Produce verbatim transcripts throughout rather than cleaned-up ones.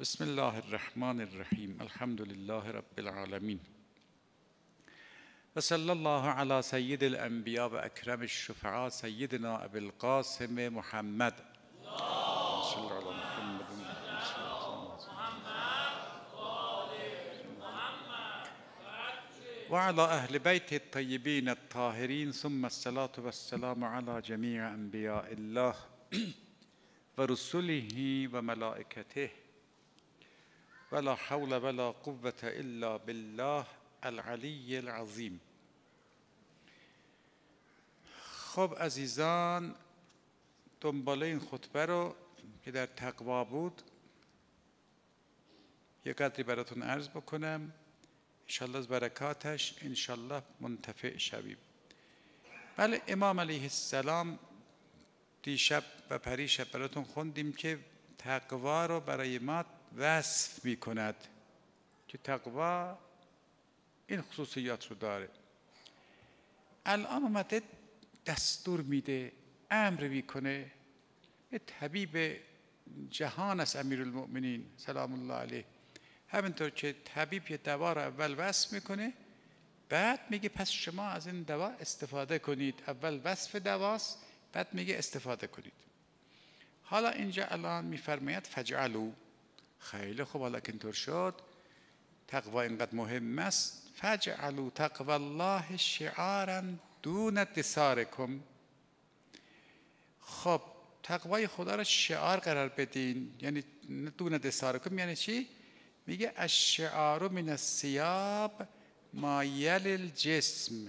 بسم الله الرحمن الرحیم. الحمد لله رب العالمین و صلی الله علی سید الانبیاء و اکرم الشفعاء سیدنا ابی القاسم محمد و علی اهل بیت الطیبین الطاهرین ثم الصلاة والسلام علی جمیع انبیاء الله و رسله و ملائکته ولا حول ولا قوة الا بالله العلی العظیم. خب عزیزان، دنباله این خطبه رو که در تقوا بود یک قدری براتون عرض بکنم، انشالله از برکاتش انشالله منتفع شویم. بله، امام علیه السلام دیشب و پریشب براتون خوندیم که تقوا رو برای ما وصف می کند که تقوا این خصوصیات رو داره. الان اومده دستور میده، امر میکنه. طبیب جهان است امیرالمؤمنین سلام الله علیه، همینطور که طبیب یه دوا رو اول وصف میکنه، بعد میگه پس شما از این دوا استفاده کنید. اول وصف دواست، بعد میگه استفاده کنید. حالا اینجا الان میفرماید فجعلوا. خیلی خوب، حالا که اینطور شد تقوا اینقدر مهم است. فجعلوا تقوى الله شعارا دون دثارکم. خب تقوای خدا را شعار قرار بدین، یعنی دون دثارکم یعنی چی؟ میگه الشعار من الثياب ما یلی الجسم.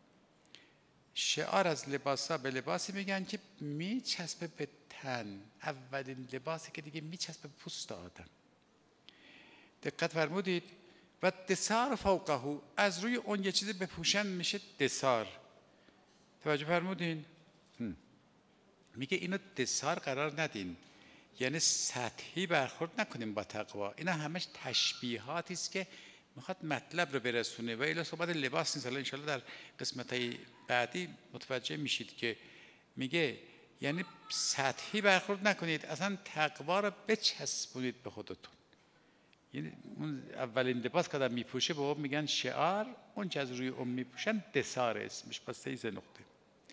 شعار از لباسا به لباسی میگن که میچسبه به تن، اولین لباسی که دیگه میچسبه به پوست آدم. دقت فرمودید؟ و دثار فوقه، از روی اون یه چیزی بپوشن میشه دثار. توجه فرمودین؟ میگه اینو دثار قرار ندین، یعنی سطحی برخورد نکنیم با تقوا. اینا همش تشبیهاتی است که میخواد مطلب رو برسونه و الی صحبت لباس نیست. ان شاءالله در قسمت‌های بعدی متوجه میشید که میگه یعنی سطحی برخورد نکنید، اصلا تقوا رو بچسبونید به خودتون. یعنی اون اولین لباس که آدم میپوشه به اون میگن شعار، اون که از روی اون میپوشن دثار اسمش. پس سه نقطه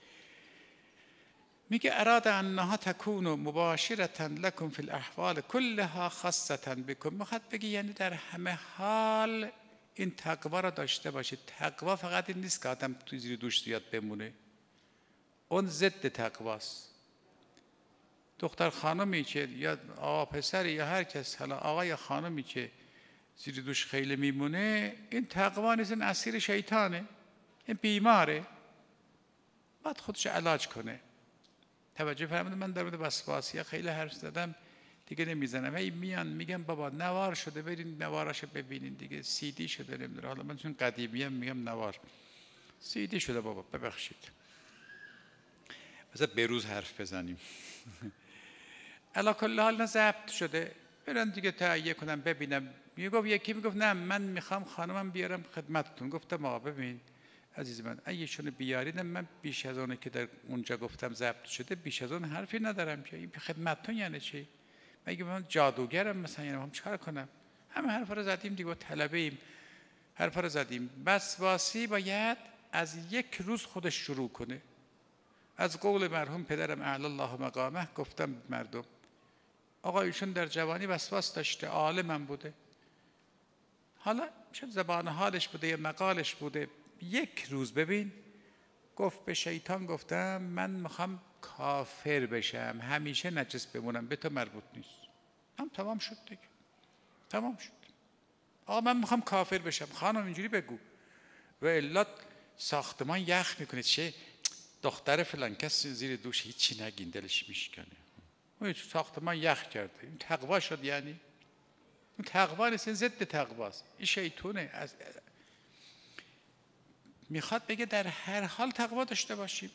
میگه اراد انها تکون مباشرة لكم في الاحوال كلها خاصة بكم. میخواد بگه یعنی در همه حال این تقوا را داشته باشید. تقوا فقط این نیست که آدم توی زیر دوش زیاد بمونه، اون ضد تقواست. دختر خانمی که یا آقا پسری یا هر کس، حالا آقا یا خانمی که زیر دوش خیلی میمونه، این تقوا نیست، این اسیر شیطانه، این بیماره، باید خودش علاج کنه. توجه فرمودید؟ من در مورد وسواسی خیلی حرف زدم، دیگه نمیزنم. هی میان میگم بابا نوار شده، برین نواراشو ببینین دیگه، سی دی شده. نمیدونم، حالا من چون قدیمی میگم نوار، سی دی شده بابا، ببخشید. مثلا بروز حرف بزنیم. علا کل حال نه ضبط شده، برن دیگه تهیه کنم ببینم. میگفت یکی میگفت نه من میخوام خانمم بیارم خدمتتون. گفتم آقا ببین عزیز من، اگه شونه بیارید من بیش از اونه که در اونجا گفتم ضبط شده، بیش از اون حرفی ندارم که این خدمتتون یعنی چی؟ مگه من جادوگرم مثلا؟ یعنی هم چیکار کنم؟ همه حرفا رو زدیم دیگه، طلبه ایم، حرفا رو زدیم. وسواسی باید از یک روز خودش شروع کنه. از قول مرحوم پدرم اعلی الله مقامه گفتم مردم، آقا ایشون در جوانی وسواس داشته، عالمم بوده، حالا شاید زبان حالش بوده یا مقالش بوده، یک روز ببین گفت به شیطان گفتم من میخوام کافر بشم، همیشه نجس بمونم، به تو مربوط نیست. هم تمام شد دیگه، تمام شد. آقا من میخوام کافر بشم. خانم اینجوری بگو، و الا ساختمان یخ میکنه. چه دختر فلان کس زیر دوش هیچی نگین، دلش میشکنه. اون ساختمان یخ کرده، این تقوا شد؟ یعنی اون تقوا نیست، این ضد تقواست، این شیطونه. از میخواد بگه در هر حال تقوا داشته باشیم.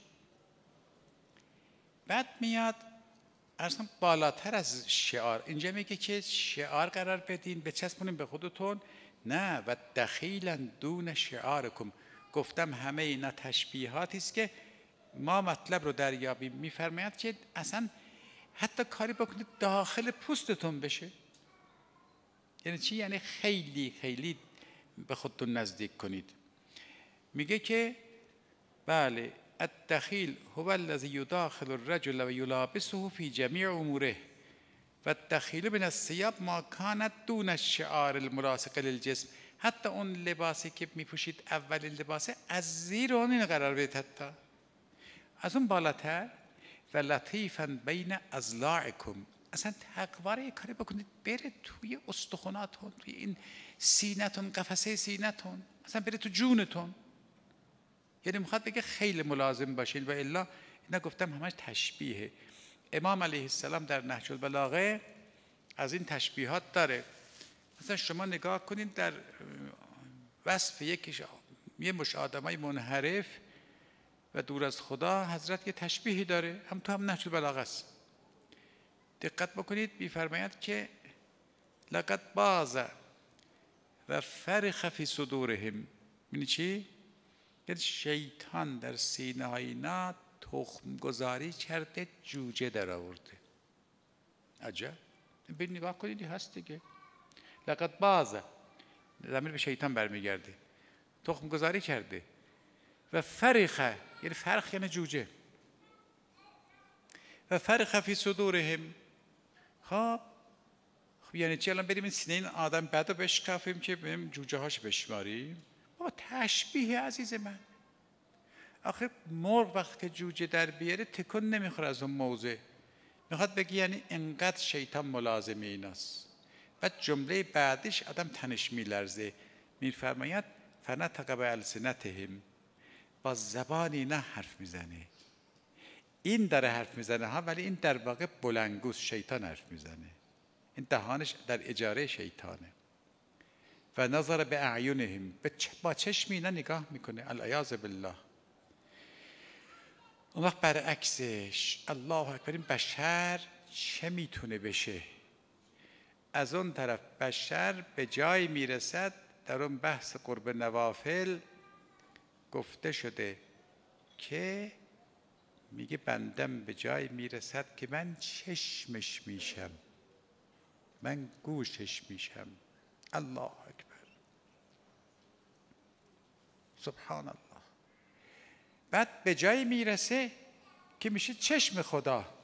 بعد میاد اصلا بالاتر از شعار، اینجا میگه که شعار قرار بدین، بچسبونین به خودتون. نه و دخیلا دون شعارکم. گفتم همه اینا تشبیهاتی است که ما مطلب رو دریابیم. میفرماید که اصلا حتی کاری بکنید داخل پوستتون بشه. یعنی چی؟ یعنی خیلی خیلی به خودتون نزدیک کنید. میگه که بله الدخیل هو الذی یداخل الرجل و یلابسه فی جمیع اموره و الدخیل من الثیاب ما کانت دون الشعار الملاصق للجسم. حتی اون لباسی که میپوشید اولین لباسه از زیر اون این قرار بدید، حتی از اون بالاتر. و لطیفا بین اضلاعکم، اصلا تقواره یک کاری بکنید بره توی استخوناتون، توی این سینتون، قفسه سینتون، اصلا بره تو جونتون. یعنی میخواد بگه خیلی ملازم باشین. و الا اینا گفتم همش تشبیهه. امام علیه السلام در نهج البلاغه از این تشبیهات داره. مثلا شما نگاه کنید در وصف یکیش یه مش آدمای منحرف و دور از خدا، حضرت یه تشبیهی داره، هم تو هم نهج البلاغه است. دقت بکنید، میفرماید که لقد باز و فرخ فی صدورهم. یعنی چی؟ یعنی شیطان در سینه های اینا تخم گذاری کرده، جوجه در آورده. عجب. ببین نگاه کنید هست دیگه. لقد باز، ضمیر به شیطان برمیگرده، تخم گذاری کرده. و فرخه، یعنی فرخ یعنی جوجه. و فرخ فی صدورهم. خب خب یعنی چی؟ الان بریم این سینه این آدم بعد رو بشکافیم که بریم جوجه هاش بشماریم؟ بابا تشبیه عزیز من. آخه مرغ وقتی جوجه در بیاره تکون نمیخوره از اون موضع. میخواد بگی یعنی انقدر شیطان ملازم ایناست. بعد جمله بعدش آدم تنش میلرزه، میفرماید فنطق بالسنتهم، با زبانی نه حرف میزنه. این داره حرف میزنه ها، ولی این در واقع بلنگوس شیطان حرف میزنه. این دهانش در اجاره شیطانه. و نظر به اعینهم، با چشم اینا نگاه میکنه. العیاذ بالله. اون وقت برعکسش الله اکبر، این بشر چه میتونه بشه؟ از اون طرف بشر به جای میرسد، در اون بحث قرب نوافل گفته شده که میگه بندم به جای میرسد که من چشمش میشم، من گوشش میشم. الله اکبر، سبحان الله. بعد به جای میرسه که میشه چشم خدا.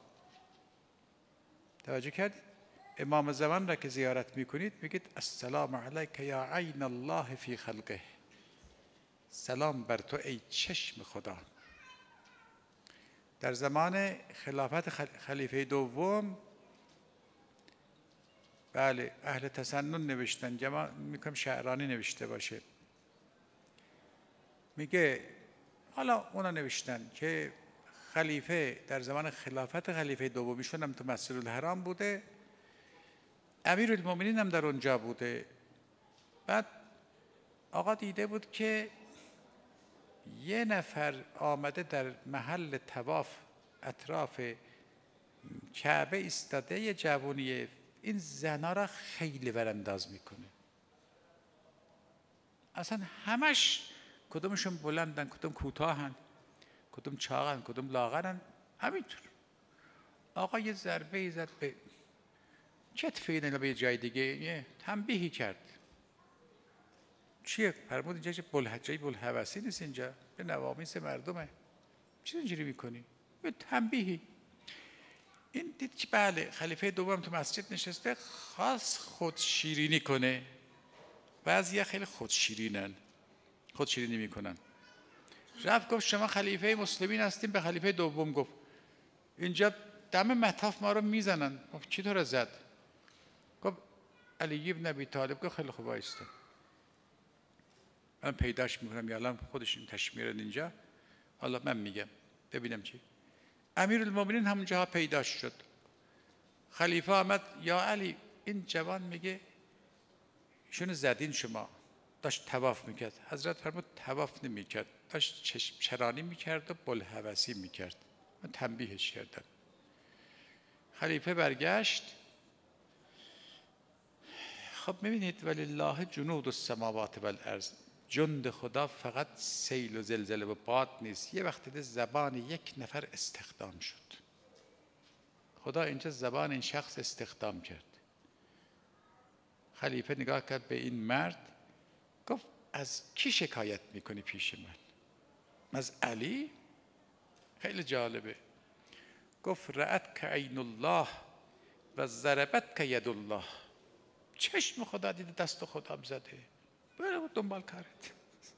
توجه کردید؟ امام زمان را که زیارت میکنید میگید السلام علیک یا عین الله فی خلقه، سلام بر تو ای چشم خدا. در زمان خلافت خلیفه دوم، بله اهل تسنن نوشتن، جمع میکنم شعرانی نوشته باشه، میگه حالا اونا نوشتن که خلیفه در زمان خلافت خلیفه دومیشون هم تو مسجد الحرام بوده، امیر المومنین هم در اونجا بوده. بعد آقا دیده بود که یه نفر آمده در محل طواف اطراف کعبه ایستاده، یه جوونیه، این زنا را خیلی ورانداز میکنه. اصلا همش کدومشون بلندن، کدوم کوتاهن، کدوم چاقن، کدوم لاغرن، همینطور. آقا یه ضربه زد به کتف این به جای دیگه، یه تنبیهی کرد. چیه؟ فرمود اینجا چه بلحجه بلحوثی نیست، اینجا به نوامیس مردمه، چرا اینجوری میکنی؟ به تنبیهی. این دید که بله خلیفه دوم تو مسجد نشسته، خاص خود شیرینی کنه. بعضیا خیلی خود شیرینن، خود شیرینی میکنن. رفت گفت شما خلیفه مسلمین هستیم، به خلیفه دوم گفت اینجا دم مطاف ما رو میزنن. گفت چی تو رو زد؟ گفت علی ابن ابی طالب. گفت خیلی خوب وایستا، من پیداش میکنم، یا الان خودش این تشمیرن اینجا، حالا من میگم ببینم چی. امیر المومنین همونجا پیداش شد. خلیفه آمد، یا علی این جوان میگه ایشونو زدین شما، داشت طواف میکرد. حضرت فرمود طواف نمیکرد، داشت چشم چرانی میکرد و بلحوثی میکرد، من تنبیهش کردم. خلیفه برگشت. خب میبینید ولله جنود السماوات والارض، جند خدا فقط سیل و زلزله و باد نیست. یه وقتی زبان یک نفر استخدام شد، خدا اینجا زبان این شخص استخدام کرد. خلیفه نگاه کرد به این مرد، گفت از کی شکایت میکنی پیش من؟ از علی؟ خیلی جالبه. گفت رأت که عین الله و ضربت که ید الله. چشم خدا دیده، دست خدا زده، برو دنبال کارت.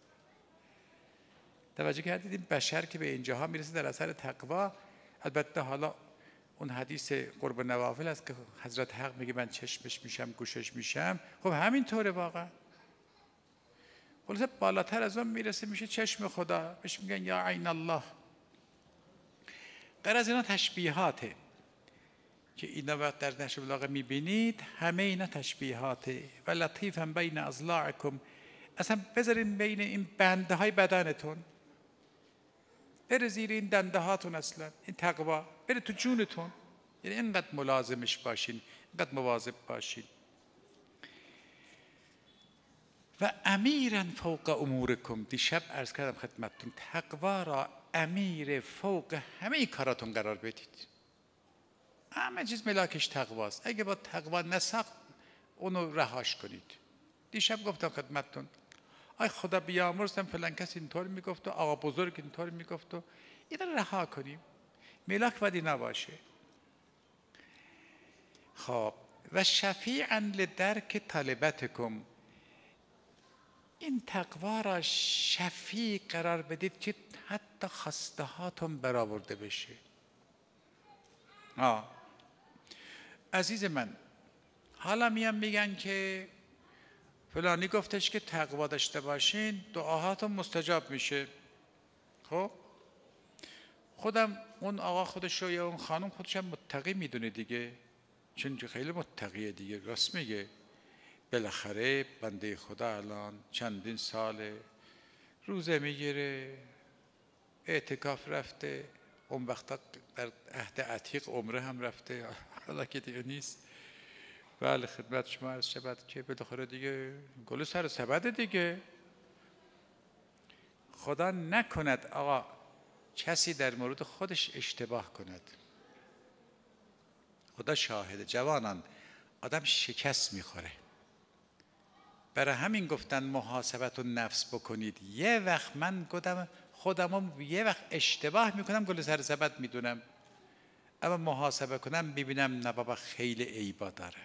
توجه کردید این بشر که به اینجاها میرسه در اثر تقوا. البته حالا اون حدیث قرب نوافل است که حضرت حق میگه من چشمش میشم گوشش میشم. خب همین طوره واقعا. خلاصه بالاتر از اون میرسه میشه چشم خدا، بهش میگن یا عین الله. غیر از اینا تشبیهاته که اینا وقت در نشر البلاغه میبینید، همه اینا تشبیهاته. و لطیفا بین اضلاعکم، اصلا بذارین بین این بنده های بدنتون، بره زیر این دنده هاتون، اصلا این تقوا بره تو جونتون. یعنی اینقدر ملازمش باشین، اینقدر مواظب باشین. و امیرا فوق امورکم، دیشب عرض کردم خدمتتون تقوا را امیر فوق همه کاراتون قرار بدید. همه چیز ملاکش تقواست. اگه با تقوا نساخت اونو رهاش کنید. دیشب گفتم خدمتتون آی خدا بیامرزم فلان کس اینطور میگفت و آقا بزرگ اینطور میگفت و اینا رها کنیم، ملاک بدی نباشه. خب و شفیعا لدرک طالبتکم، این تقوا را شفیع قرار بدید که حتی خواسته هاتون برآورده بشه. آه. عزیز من، حالا میان میگن که فلانی گفتش که تقوا داشته باشین دعاهاتون مستجاب میشه. خب خودم اون آقا خودشو یا اون خانم خودش هم متقی میدونه دیگه، چون خیلی متقیه دیگه، راست میگه. بالاخره بنده خدا الان چندین ساله روزه میگیره، اعتکاف رفته، اون وقتا در عهد عتیق عمره هم رفته، حالا که دیگه نیست. بله خدمت شما عرض شود که بالاخره دیگه گل سر سبد دیگه. خدا نکند آقا کسی در مورد خودش اشتباه کند. خدا شاهده جوانان، آدم شکست میخوره. برای همین گفتن محاسبت و نفس بکنید. یه وقت من گفتم خودم یه وقت اشتباه میکنم گل سر سبد میدونم، اما محاسبه کنم ببینم نه بابا خیلی عیبا داره.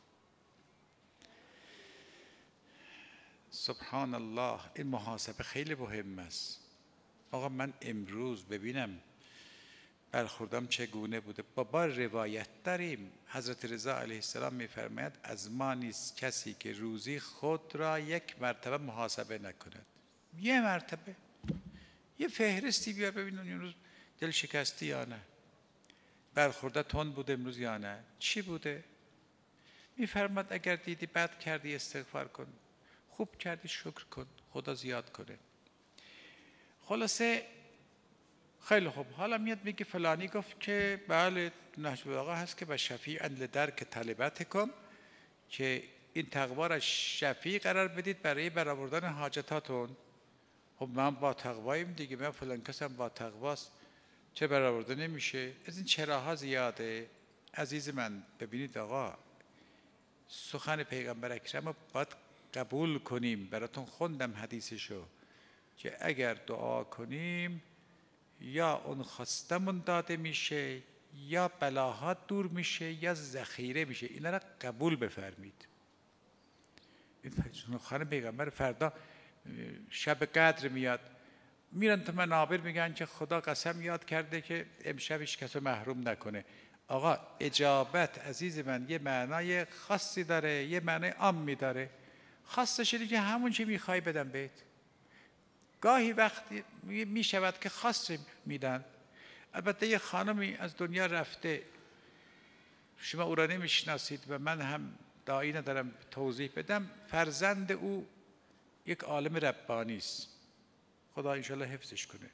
سبحان الله، این محاسبه خیلی مهم است. آقا من امروز ببینم برخوردم چگونه بوده. بابا روایت داریم حضرت رضا علیه السلام میفرماید از ما نیست کسی که روزی خود را یک مرتبه محاسبه نکند. یه مرتبه یه فهرستی بیا ببینون امروز دل شکستی یا نه، برخورده تند بوده امروز یا نه، چی بوده. میفرماد اگر دیدی بد کردی استغفار کن، خوب کردی شکر کن، خدا زیاد کنه. خلاصه خیلی خوب. حالا میاد میگه فلانی گفت که بله نهج البلاغه هست که با شفیعا لدرک طلبتکم، که این تقوا را شفیع قرار بدید برای برآوردن حاجتاتون. خب من با تقوایم دیگه، من فلان کسم با تقواست، چه برآورده نمیشه؟ از این چراها زیاده. عزیز من ببینید آقا، سخن پیغمبر اکرم رو باید قبول کنیم. براتون خوندم حدیثشو که اگر دعا کنیم یا اون خواستمون داده میشه، یا بلاها دور میشه، یا ذخیره میشه. اینا را قبول بفرمید. این سخن پیغمبر. فردا شب قدر میاد، میرن تو منابر میگن که خدا قسم یاد کرده که امشب هیچ کس رو محروم نکنه. آقا اجابت عزیز من یه معنای خاصی داره، یه معنای عامی داره. خاصش اینه که همون چی میخوای بدم بهت. گاهی وقتی میشود که خاص میدن. البته یه خانمی از دنیا رفته، شما او را نمیشناسید و من هم داعی ندارم توضیح بدم. فرزند او یک عالم ربانی است، خدا انشالله حفظش کنه.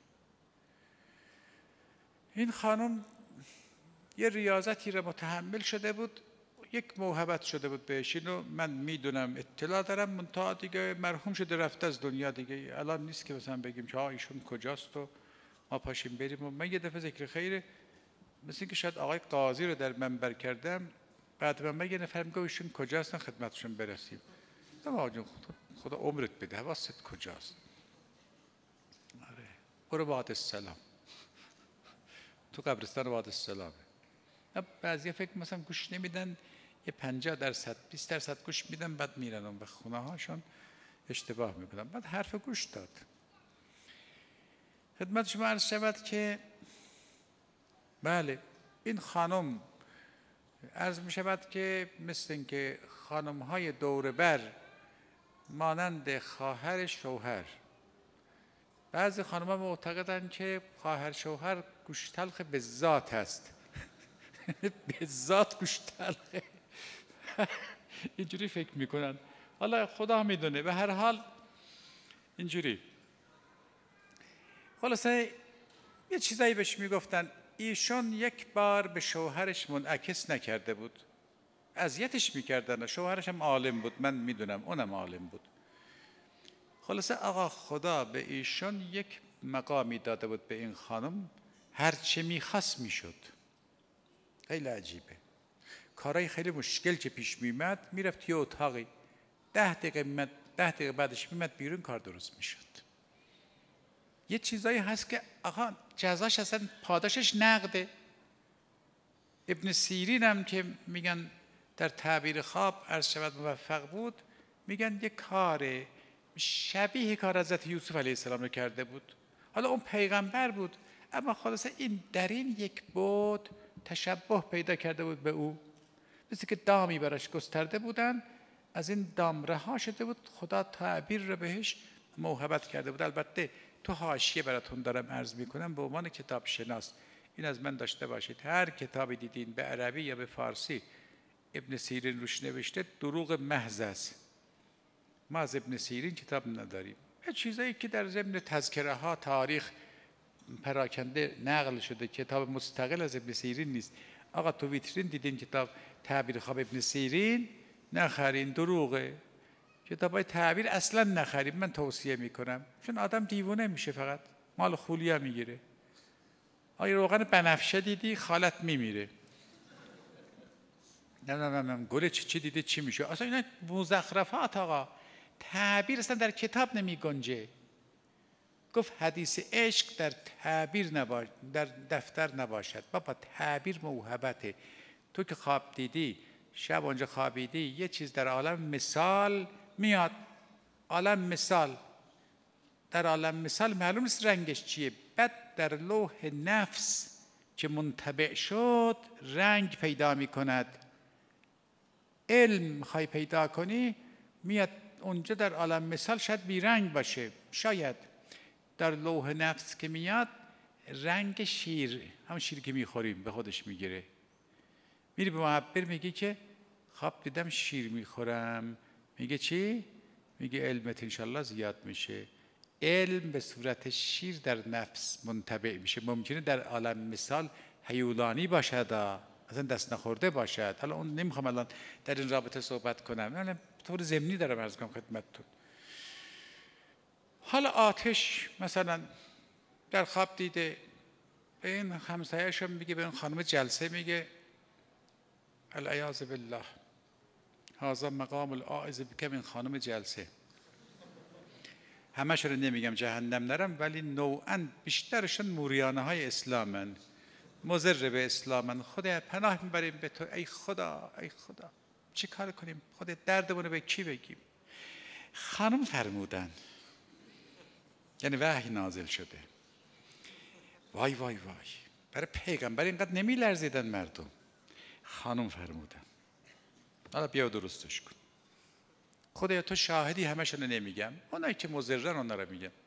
این خانم یه ریاضتی را متحمل شده بود، یک موهبت شده بود بهش. اینو من میدونم، اطلاع دارم، منتها دیگه مرحوم شده رفته از دنیا دیگه. الان نیست که مثلا بگیم که ایشون کجاست و ما پاشیم بریم. و من یه دفعه ذکر خیره مثل که شاید آقای قاضی رو در منبر کردم، بعد من یه نفر میگه ایشون کجاستن خدمتشون برسیم. آقا جون خدا, خدا عمرت بده، حواست کجاست؟ آره برو واد السلام، تو قبرستان واد السلامه. بعضی فکر مثلا گوش نمیدن، یه پنجاه درصد بیست درصد گوش میدن بعد میرن اون به خونه هاشون اشتباه میکنن. بعد حرف گوش داد. خدمت شما عرض شود که بله این خانم عرض می شود که مثل این که خانم های دور بر مانند خواهر شوهر، بعضی خانم ها معتقدن که خواهر شوهر گوش تلخ به ذات هست. به ذات گوش تلخه. اینجوری فکر میکنن. حالا خدا میدونه. به هر حال اینجوری. خلاصه یه چیزایی بهش میگفتن. ایشون یک بار به شوهرش منعکس نکرده بود، اذیتش میکردن. شوهرش هم عالم بود، من میدونم اونم عالم بود. خلاصه آقا خدا به ایشون یک مقامی داده بود، به این خانم هر چه میخواست میشد. خیلی عجیبه. کارهای خیلی مشکل که پیش میمد میرفت یه اتاقی، ده دقیقه میمد، ده دقیقه بعدش میمد بیرون، کار درست میشد. یه چیزایی هست که آقا جزاش اصلا پاداشش نقده. ابن سیرین هم که میگن در تعبیر خواب عرض شود موفق بود، میگن یه کار شبیه کار حضرت یوسف علیه السلام رو کرده بود. حالا اون پیغمبر بود، اما خلاصه این در این یک بود تشبه پیدا کرده بود به او، مثل که دامی براش گسترده بودن، از این دام رها شده بود، خدا تعبیر رو بهش موهبت کرده بود. البته تو حاشیه براتون دارم عرض میکنم به عنوان کتاب شناس، این از من داشته باشید. هر کتابی دیدین به عربی یا به فارسی ابن سیرین روش نوشته دروغ محض است. ما از ابن سیرین کتاب نداریم. یه چیزایی که در ضمن تذکره ها تاریخ پراکنده نقل شده، کتاب مستقل از ابن سیرین نیست. آقا تو ویترین دیدین کتاب تعبیر خواب ابن سیرین، نخرین، دروغه. کتابای تعبیر اصلا نخرید، من توصیه میکنم، چون آدم دیوونه میشه، فقط مال خولیا میگیره. آیا روغن بنفشه دیدی خالت میمیره، نه نه نه گل چی چی دیده چی میشه. اصلا اینا مزخرفات آقا. تعبیر اصلا در کتاب نمی گنجه. گفت حدیث عشق در تعبیر نباش، در دفتر نباشد. بابا تعبیر موهبته. تو که خواب دیدی، شب اونجا خوابیدی، یه چیز در عالم مثال میاد. عالم مثال، در عالم مثال معلوم نیست رنگش چیه. بعد در لوح نفس که منطبع شد رنگ پیدا می کند. علم میخوای پیدا کنی، میاد اونجا در عالم مثال شاید بی رنگ باشه، شاید در لوح نفس که میاد رنگ شیر، همون شیر که میخوریم به خودش میگیره. میری به معبر میگی که خواب دیدم شیر میخورم، میگه چی؟ میگه علمت انشالله زیاد میشه. علم به صورت شیر در نفس منطبع میشه. ممکنه در عالم مثال هیولانی باشد، اصلا دست نخورده باشد. حالا اون نمیخوام الان در این رابطه صحبت کنم، من طور ضمنی دارم عرض کنم خدمتتون. حالا آتش مثلا در خواب دیده، به این همسایه‌اش میگه، به این خانم جلسه میگه العیاذ بالله هذا مقام العائذ بک، این خانم جلسه. همش رو نمیگم جهنم نرم، ولی نوعاً بیشترشون موریانه های اسلامن، مضر به اسلامن. خدا پناه میبریم به تو، ای خدا ای خدا چی کار کنیم؟ خدا دردمون به کی بگیم؟ خانم فرمودن، یعنی وحی نازل شده. وای وای وای، برای پیغمبر اینقدر نمی لرزیدن مردم. خانم فرمودن حالا بیا درستش کن. خدایا تو شاهدی، همشون رو نمیگم، اونایی که مضرن اونا رو میگم.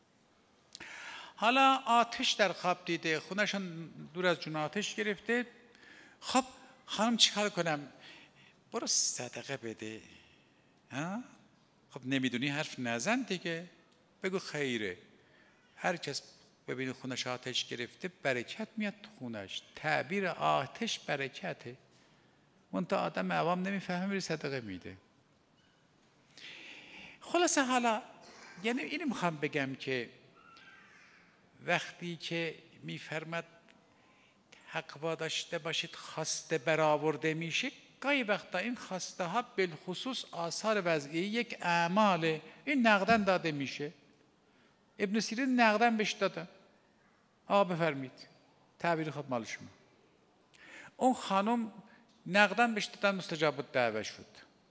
حالا آتش در خواب دیده، خونهشون دور از جون آتش گرفته. خب خانم چیکار کنم؟ برو صدقه بده. ها؟ خب نمیدونی حرف نزن دیگه، بگو خیره. هر کس ببینی خونش آتش گرفته برکت میاد تو خونش. تعبیر آتش برکته. منتها آدم عوام نمیفهمه، میره صدقه میده. خلاصه حالا یعنی اینو میخوام بگم که وقتی که میفرماد تقوا داشته باشید خواسته برآورده میشه، گاهی وقتا این خواسته ها بالخصوص آثار وضعی یک اعماله، این نقدن داده میشه. ابن سیرین نقدن بهش دادن، آقا بفرمید تعبیر خود مال شما. اون خانم نقدن بهش دادن، مستجاب الدعوه شد.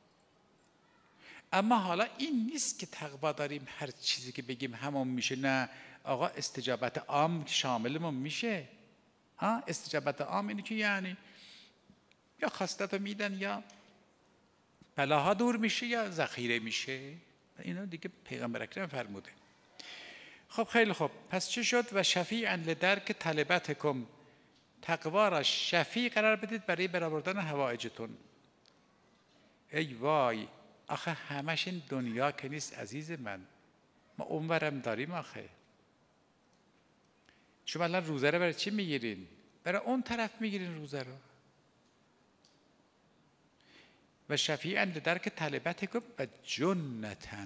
اما حالا این نیست که تقوا داریم هر چیزی که بگیم همون میشه، نه آقا، استجابت عام شاملمون میشه. ها استجابت عام اینه که یعنی یا خواستتو میدن یا بلاها دور میشه یا ذخیره میشه. اینا دیگه پیغمبر اکرم فرموده. خب خیلی خوب، پس چه شد؟ و شفیعا لدرک طلبتکم، تقوا را شفیع قرار بدید برای برآوردن حوائجتون. ای وای، آخه همش این دنیا که نیست عزیز من، ما اونورم داریم. آخه شما الان روزه رو برای چی میگیرین؟ برای اون طرف میگیرین روزه رو. و شفیعا لدرک طلبتکم و جنتا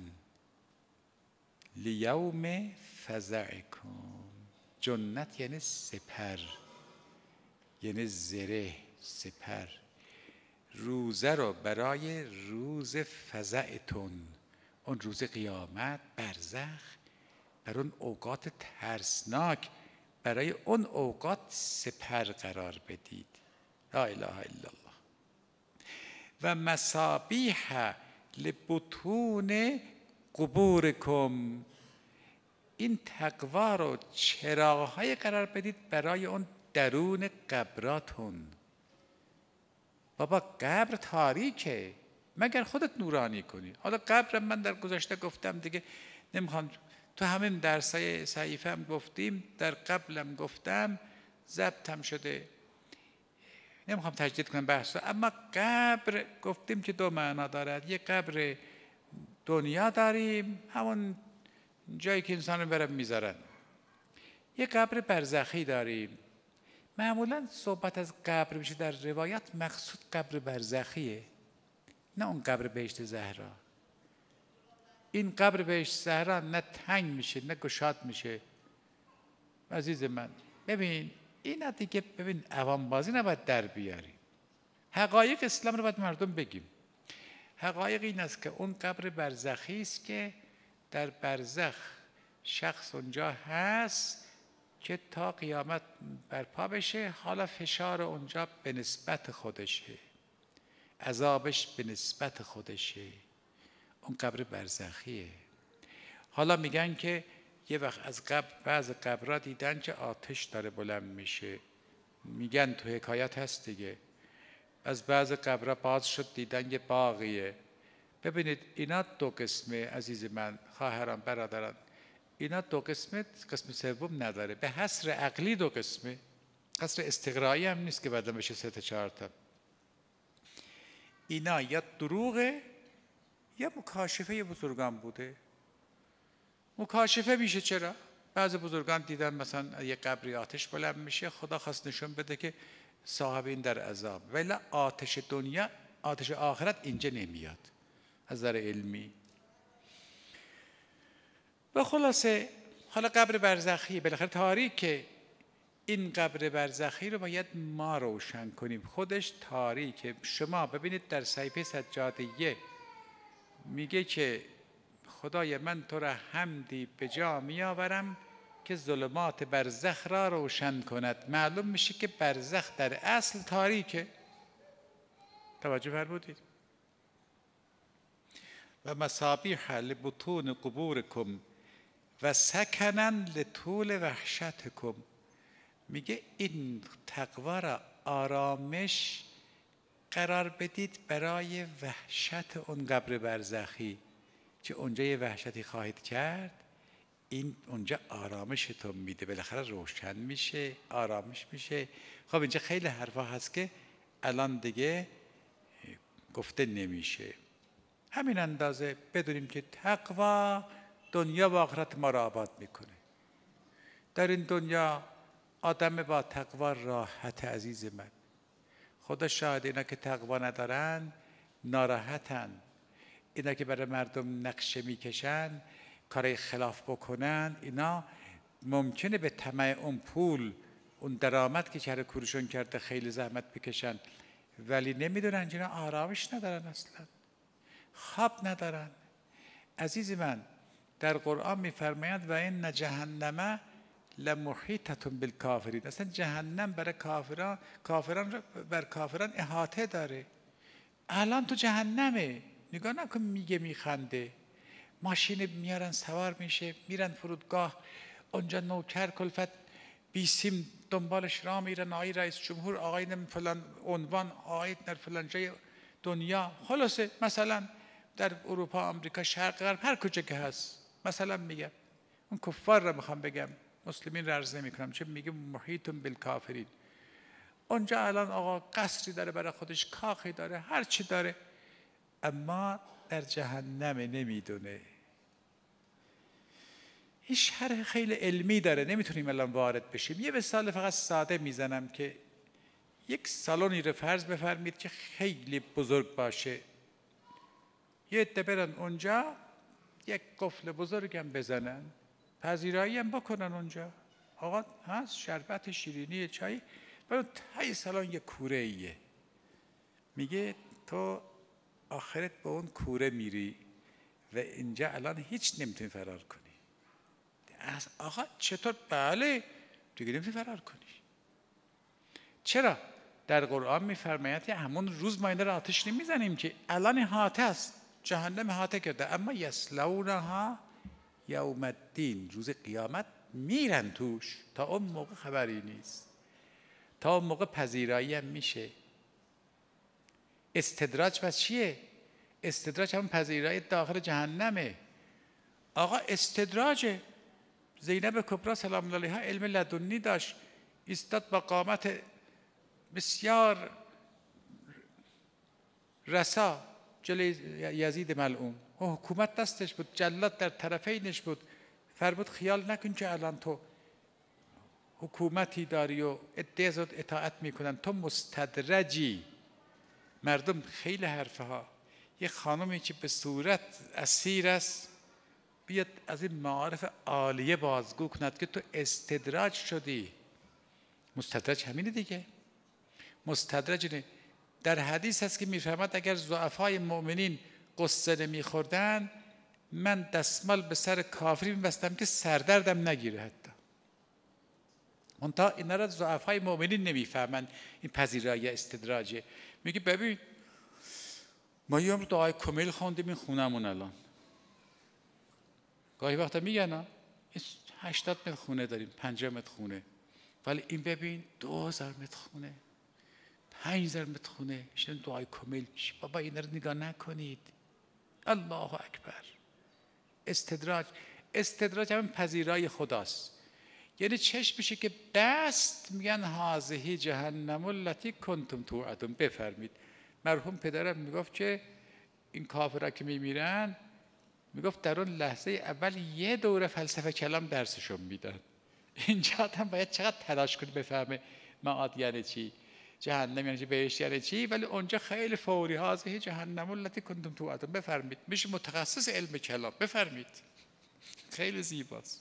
لیوم فزعکم. جنت یعنی سپر، یعنی زره، سپر. روزه رو برای روز فزعتون، اون روز قیامت، برزخ، برای اون اوقات ترسناک، برای اون اوقات سپر قرار بدید. لا اله الا الله. و مصابیح لبطون قبورکم، این تقوا رو چراغ‌های قرار بدید برای اون درون قبراتون. بابا قبر تاریکه، مگر خودت نورانی کنی. حالا قبر من در گذشته گفتم دیگه، نمیخوام تو همین درسای صحیفه هم گفتیم، در قبلم گفتم، ضبطم شده، نمیخوام تجدید کنم بحث. اما قبر گفتیم که دو معنا دارد. یک قبر دنیا داریم، همون جایی که انسان رو برم میذارن. یک قبر برزخی داریم. معمولا صحبت از قبر میشه در روایات، مقصود قبر برزخیه، نه اون قبر بهشت زهرا. این قبر بهشت زهرا نه تنگ میشه نه گشاد میشه. عزیز من ببین، اینا دیگه ببین عوام بازی نباید در بیاری. حقایق اسلام رو باید مردم بگیم. حقایق این است که اون قبر برزخی است که در برزخ شخص اونجا هست که تا قیامت برپا بشه. حالا فشار اونجا به نسبت خودشه، عذابش به نسبت خودشه. اون قبر برزخیه. حالا میگن که یه وقت از قبر، بعض قبرها دیدن که آتش داره بلند میشه، میگن تو حکایت هست دیگه. از بعض قبرها باز شد دیدن یه باغیه. ببینید اینا دو قسمه عزیز من، خواهران برادران، اینا دو قسمه، قسم سوم نداره. به حصر عقلی دو قسمه، حصر استقرایی هم نیست که بعدا بشه سه تا چهار تا. اینا یا دروغه یا مکاشفه بزرگان بوده. مکاشفه میشه. چرا؟ بعض بزرگان دیدن مثلا یه قبری آتش بلند میشه، خدا خواست نشون بده که صاحب این در عذاب. ولی آتش دنیا، آتش آخرت اینجا نمیاد از نظر علمی. و خلاصه حالا قبر برزخی بالاخره تاریکه. این قبر برزخی رو باید ما روشن کنیم. خودش تاریکه. شما ببینید در صحیفه سجادیه میگه که خدای من تو را حمدی به جا می آورم که ظلمات برزخ را روشن کند. معلوم میشه که برزخ در اصل تاریکه. توجه فرمودید؟ و مصابیح لبطون قبورکم و سکنن لطول وحشتکم. میگه این تقوا را آرامش قرار بدید برای وحشت اون قبر برزخی، که اونجا یه وحشتی خواهید کرد، این اونجا آرامشتون میده، بالاخره روشن میشه، آرامش میشه. خب اینجا خیلی حرفا هست که الان دیگه گفته نمیشه. همین اندازه بدونیم که تقوا دنیا و آخرت ما را آباد میکنه. در این دنیا آدم با تقوا راحت عزیز من. خدا شاهد، اینا که تقوا ندارن ناراحتن. اینا که برای مردم نقشه میکشن، کارهای خلاف بکنن، اینا ممکنه به طمع اون پول، اون درآمد که چهره کورشون کرده خیلی زحمت بکشن ولی نمیدونن اینا آرامش ندارن، اصلا خواب ندارن. عزیز من در قرآن میفرماید و ان جهنم لمحیطة بالکافرین، اصلا جهنم برای کافران کافران بر کافران احاطه داره. الان تو جهنمه، نگاه نکن میگه میخنده. ماشین میارن سوار میشه میرن فرودگاه، اونجا نوکر کلفت بیسیم دنبالش راه میرن، آقای رئیس جمهور، آقای فلان عنوان، آقای در فلان جای دنیا. خلاصه مثلا در اروپا، آمریکا، شرق، غرب، هر کجا که هست، مثلا میگم اون کفار را میخوام بگم، مسلمین را عرض نمیکنم، چه میگه محیط بالکافرین. اونجا الان آقا قصری داره برای خودش، کاخی داره، هر چی داره، اما در جهنم نمیدونه. این شرح خیلی علمی داره، نمیتونیم الان وارد بشیم. یه مثال فقط ساده میزنم که یک سالونی رو فرض بفرمید که خیلی بزرگ باشه، یه عده برن اونجا یک قفل بزرگ هم بزنن، پذیرایی هم بکنن اونجا، آقا هست شربت، شیرینی، چای، برای تای سالن یک کوره ایه. میگه تو آخرت به اون کوره میری و اینجا الان هیچ نمیتونی فرار کنی. آقا چطور؟ بله دیگه نمیتونی فرار کنی. چرا؟ در قرآن میفرماید همون روز ما اینا رو آتش نمیزنیم که الان احاطه است، جهنم احاطه کرده، اما یصلونها یوم الدین، روز قیامت میرن توش، تا اون موقع خبری نیست، تا اون موقع پذیرایی هم میشه. استدراج پس چیه؟ استدراج همون پذیرایی داخل جهنمه. آقا استدراجه. زینب کبرا سلام الله علیها علم لدنی داشت، ایستاد با قامت بسیار رسا جلوی یزید ملعون، و حکومت دستش بود، جلاد در طرفینش بود. فرمود خیال نکن که الان تو حکومتی داری و عده ازت اطاعت میکنن، تو مستدرجی. مردم خیلی حرفه ها. یه خانمی که به صورت اسیر است بیاد از این معارف عالیه بازگو کند که تو استدراج شدی. مستدرج همینه دیگه. مستدرج اینه. در حدیث هست که میفهمد اگر ضعفای مؤمنین قصه نمیخوردن، من دستمال به سر کافری میبستم که سردردم نگیره. حتی منتها اینا را ضعفای مؤمنین نمیفهمن، این پذیرایی استدراجه. میگه ببین ما یه عمر دعای کمیل خوندیم این خونمون الان، گاهی وقتا میگن ها هشتاد متر خونه داریم، پنجاه متر خونه، ولی این ببین دو هزار متر خونه، پنج هزار متر خونه، شدن دعای کمیل. بابا اینا رو نگاه نکنید. الله اکبر. استدراج. استدراج همین پذیرای خداست. یعنی چشم میشه که بست، میگن هذه جهنم التی کنتم توعدون. بفرمید مرحوم پدرم میگفت که این کافرها که میمیرن، میگفت در اون لحظه اول یه دوره فلسفه کلام درسشون میدن. اینجا هم باید چقدر تلاش کنی بفهمه معاد یعنی چی، جهنم یعنی چی، بهشت یعنی چی، ولی اونجا خیلی فوری هذه جهنم التی کنتم توعدون. بفرمید میشه متخصص علم کلام. بفرمید خیلی زیباست.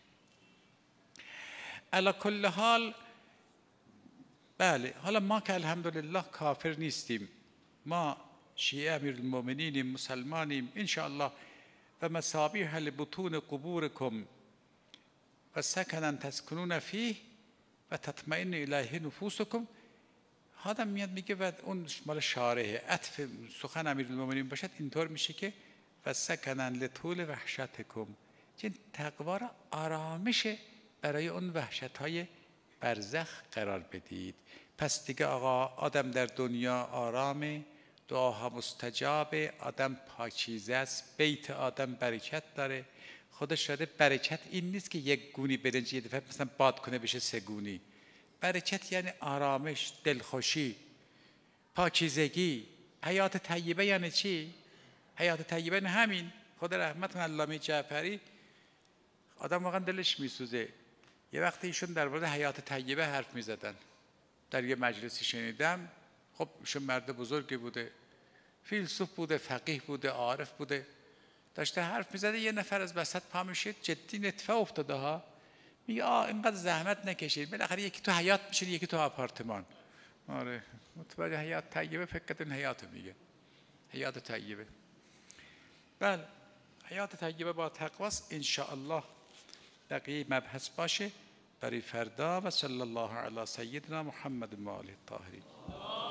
علی کل حال بله، حالا ما که الحمدلله کافر نیستیم، ما شیعه امیرالمؤمنینیم، مسلمانیم انشاءالله. و مصابیح لبطون قبورکم و سکنا تسکنون فیه و تطمئن الیه نفوسکم. آدم میاد میگه و اون مال شارحه، عطف سخن امیرالمؤمنین باشد اینطور میشه که و سکنا لطول وحشتکم، چون تقوا را آرامش برای اون وحشت‌های برزخ قرار بدید. پس دیگه آقا آدم در دنیا آرامه، دعاها مستجابه، آدم پاکیزه است، بیت آدم برکت داره. خودش شده برکت این نیست که یک گونی برنج یه دفعه مثلا باد کنه بشه سه گونی. برکت یعنی آرامش، دلخوشی، پاکیزگی. حیات طیبه یعنی چی؟ حیات طیبه یعنی همین. خدا رحمت کنه علامه جعفری، آدم واقعا دلش میسوزه. یه وقتی ایشون در مورد حیات طیبه حرف میزدن، در یه مجلسی شنیدم. خب ایشون مرد بزرگی بوده، فیلسوف بوده، فقیه بوده، عارف بوده، داشته حرف میزده. یه نفر از وسط پا میشه، جدی نطفه افتاده ها، میگه آه اینقدر زحمت نکشید، بالاخره یکی تو حیات میشه یکی تو آپارتمان. آره متوجه حیات طیبه فکر کردن حیات میگه، حیات طیبه. بله حیات طیبه با تقواست ان شاء الله. بقیه مبحث باشه برای فردا. و صلی الله علی سیدنا محمد و آله الطاهرین.